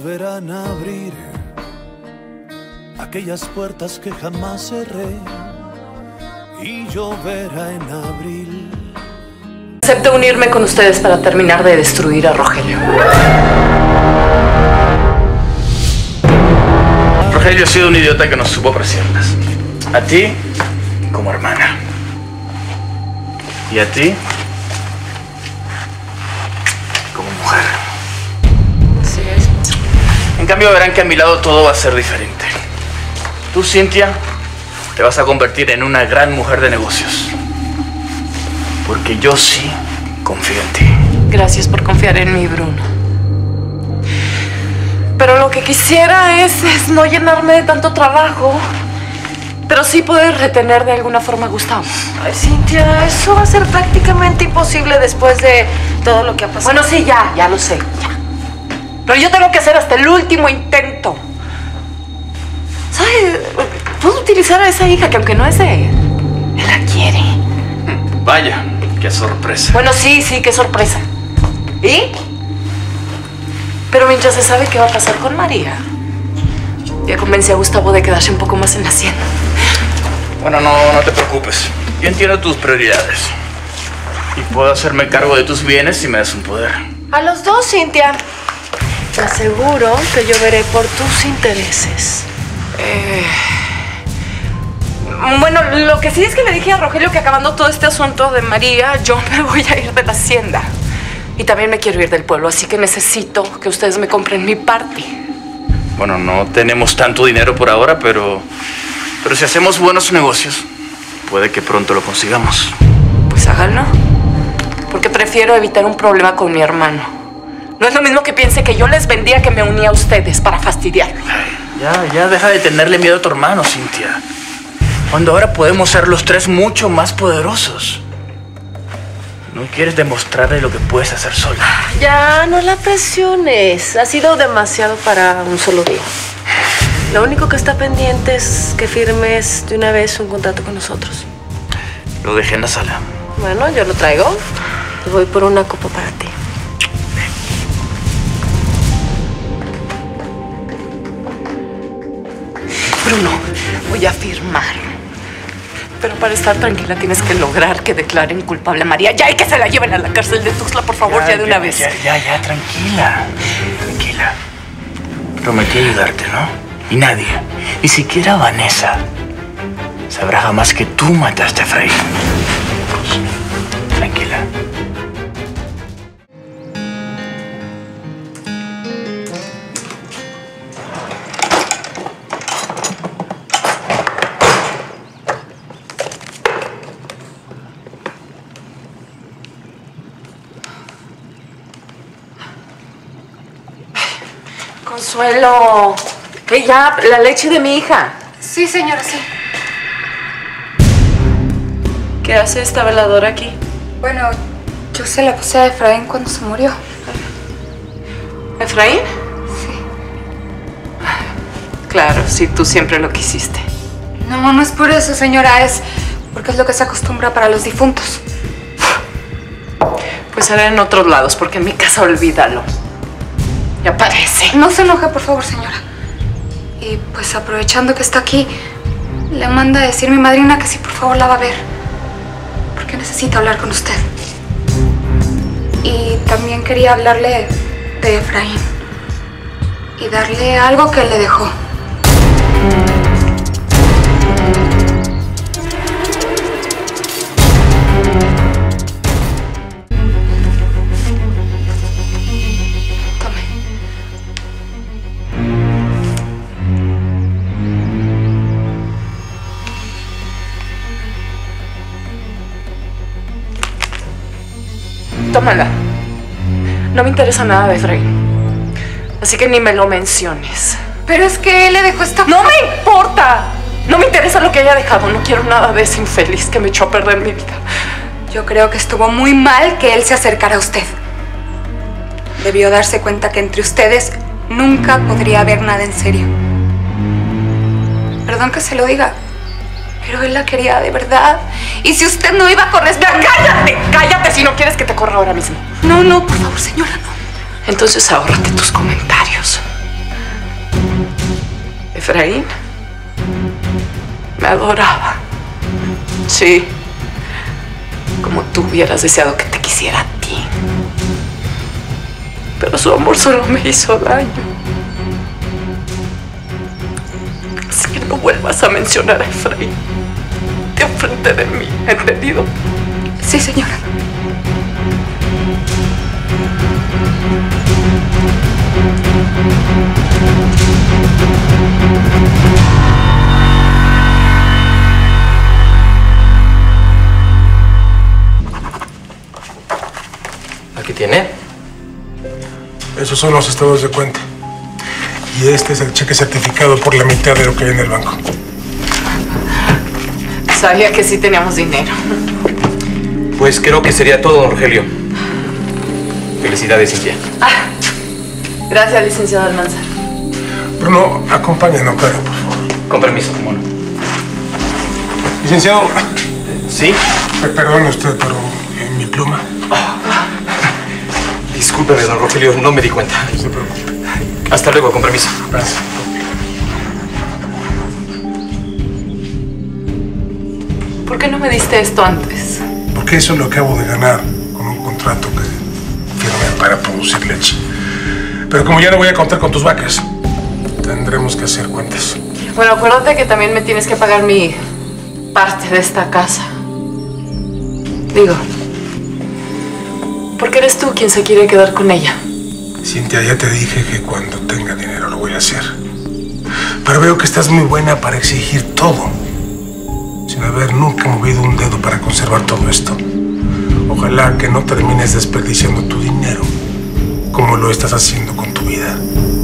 volverán a abrir aquellas puertas que jamás cerré y lloverá en abril. Acepto unirme con ustedes para terminar de destruir a Rogelio. Rogelio ha sido un idiota que no supo apreciarlas. A ti, como hermana. Y a ti, como mujer. Así es. En cambio, verán que a mi lado todo va a ser diferente. Tú, Cynthia, te vas a convertir en una gran mujer de negocios. Porque yo sí confío en ti. Gracias por confiar en mí, Bruno. Pero lo que quisiera es no llenarme de tanto trabajo, pero sí poder retener de alguna forma a Gustavo. Ay, Cynthia, eso va a ser prácticamente imposible después de todo lo que ha pasado. Bueno, sí, ya lo sé, ya. Pero yo tengo que hacer hasta el último intento. ¿Sabes? Puedo utilizar a esa hija que aunque no es de él, él la quiere. Vaya, qué sorpresa. Bueno, sí, qué sorpresa. ¿Y? Pero mientras se sabe qué va a pasar con María, ya convencí a Gustavo de quedarse un poco más en la hacienda. Bueno, no te preocupes. Yo entiendo tus prioridades. Y puedo hacerme cargo de tus bienes si me das un poder. A los dos, Cynthia. Te aseguro que yo veré por tus intereses. Bueno, lo que sí es que le dije a Rogelio que acabando todo este asunto de María, yo me voy a ir de la hacienda. Y también me quiero ir del pueblo, así que necesito que ustedes me compren mi parte. Bueno, no tenemos tanto dinero por ahora, pero si hacemos buenos negocios, puede que pronto lo consigamos. Pues háganlo, porque prefiero evitar un problema con mi hermano. No es lo mismo que piense que yo les vendía que me unía a ustedes para fastidiarlo. Ya deja de tenerle miedo a tu hermano, Cynthia. Cuando ahora podemos ser los tres mucho más poderosos. ¿No quieres demostrarle lo que puedes hacer sola? Ya, no la presiones. Ha sido demasiado para un solo día. Lo único que está pendiente es que firmes de una vez un contrato con nosotros. Lo dejé en la sala. Bueno, yo lo traigo. Y voy por una copa para ti. Bruno, voy a firmar. Pero para estar tranquila tienes que lograr que declaren culpable a María. Ya, y que se la lleven a la cárcel de Tuxtla, por favor, ya de una vez. Ya, tranquila. Prometí ayudarte, ¿no? Y nadie, ni siquiera Vanessa, sabrá jamás que tú mataste a Efraín. Tranquila. Consuelo, que ya, la leche de mi hija. Sí, señora, sí. ¿Qué hace esta veladora aquí? Bueno, yo se la puse a Efraín cuando se murió. ¿Efraín? Sí. Claro, sí, tú siempre lo quisiste. No es por eso, señora. Es porque es lo que se acostumbra para los difuntos. Pues hará en otros lados, porque en mi casa olvídalo. Ya parece. No se enoje, por favor, señora. Y pues aprovechando que está aquí, le manda a decir mi madrina que sí, por favor, la va a ver. Porque necesita hablar con usted. Y también quería hablarle de Efraín. Y darle algo que él le dejó. Tómala. No me interesa nada de Efraín. Así que ni me lo menciones. Pero es que él le dejó esta... ¡No me importa! No me interesa lo que haya dejado. No quiero nada de ese infeliz que me echó a perder mi vida. Yo creo que estuvo muy mal que él se acercara a usted. Debió darse cuenta que entre ustedes nunca podría haber nada en serio. Perdón que se lo diga, pero él la quería de verdad. Y si usted no iba a corresponder... ¡Cállate! ¡Cállate si no quieres que te corra ahora mismo! No, por favor, señora, no. Entonces ahórrate tus comentarios. Efraín me adoraba. Sí, como tú hubieras deseado que te quisiera a ti. Pero su amor solo me hizo daño. Así que no vuelvas a mencionar a Efraín de enfrente de mí, ¿entendido? Sí, señora. Aquí tiene. Esos son los estados de cuenta. Y este es el cheque certificado por la mitad de lo que hay en el banco. Sabía que sí teníamos dinero. Pues creo que sería todo, don Rogelio. Felicidades, Cintia. Gracias, licenciado Almanzar. Bruno, acompáñanos, claro, por favor. Con permiso, mono. Licenciado. ¿Sí? Perdone usted, pero mi pluma. Discúlpeme, don Rogelio, no me di cuenta. No se preocupe. Hasta luego, con permiso. Gracias. ¿Por qué no me diste esto antes? Porque eso lo acabo de ganar con un contrato que firmé para producir leche. Pero como ya no voy a contar con tus vacas, tendremos que hacer cuentas. Bueno, acuérdate que también me tienes que pagar mi parte de esta casa. Digo, porque eres tú quien se quiere quedar con ella. Cintia, ya te dije que cuando tenga dinero lo voy a hacer. Pero veo que estás muy buena para exigir todo, sin haber nunca movido un dedo para conservar todo esto. Ojalá que no termines desperdiciando tu dinero como lo estás haciendo con tu vida.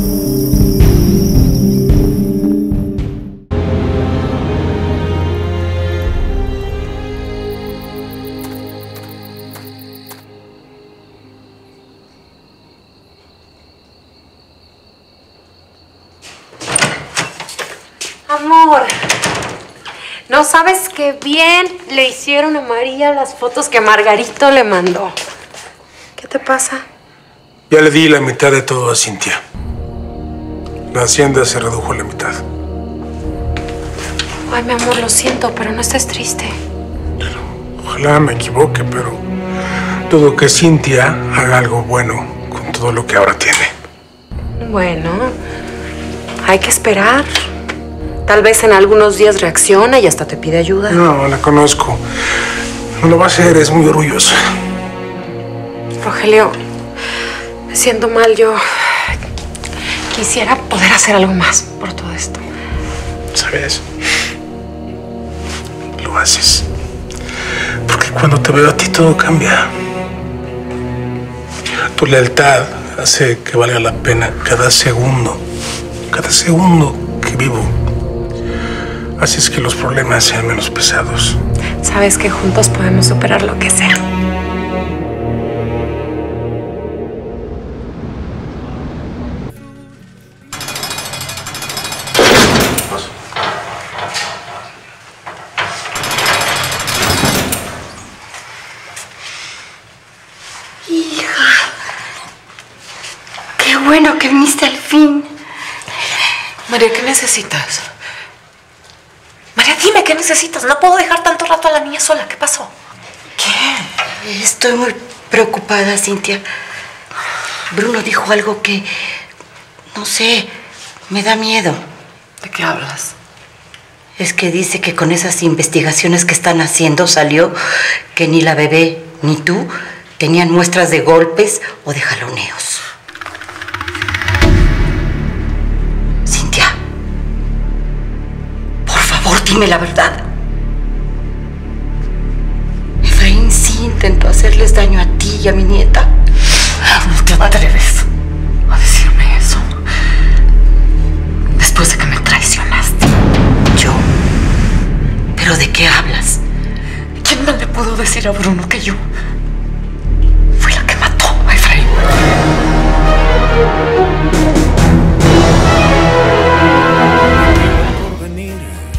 Amor, no sabes qué bien le hicieron a María las fotos que Margarito le mandó. ¿Qué te pasa? Ya le di la mitad de todo a Cintia. La hacienda se redujo a la mitad. Ay, mi amor, lo siento, pero no estés triste. Ojalá me equivoque, pero dudo que Cintia haga algo bueno con todo lo que ahora tiene. Bueno, hay que esperar. Tal vez en algunos días reacciona y hasta te pide ayuda. No, la conozco. No lo va a hacer, es muy orgullosa. Rogelio, me siento mal. Yo quisiera poder hacer algo más por todo esto. ¿Sabes? Lo haces. Porque cuando te veo a ti todo cambia. Tu lealtad hace que valga la pena cada segundo que vivo. Haces que los problemas sean menos pesados. Sabes que juntos podemos superar lo que sea. Hija, qué bueno que viniste al fin. María, ¿qué necesitas? María, dime, ¿qué necesitas? No puedo dejar tanto rato a la niña sola. ¿Qué pasó? ¿Qué? Estoy muy preocupada, Cintia. Bruno dijo algo que, no sé, me da miedo. ¿De qué hablas? Es que dice que con esas investigaciones que están haciendo salió que ni la bebé ni tú tenían muestras de golpes o de jaloneos. Cintia, por favor, dime la verdad. Efraín sí intentó hacerles daño a ti y a mi nieta. No te atreves a decirme eso. Después de que me traicionaste. ¿Yo? ¿Pero de qué hablas? ¿Quién más le pudo decir a Bruno que yo fui la que mató a Efraín? Por venir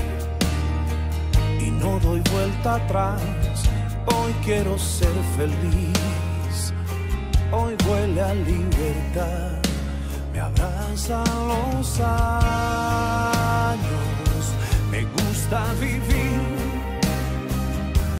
y no doy vuelta atrás. Hoy quiero ser feliz. Hoy huele a libertad. Me abrazan los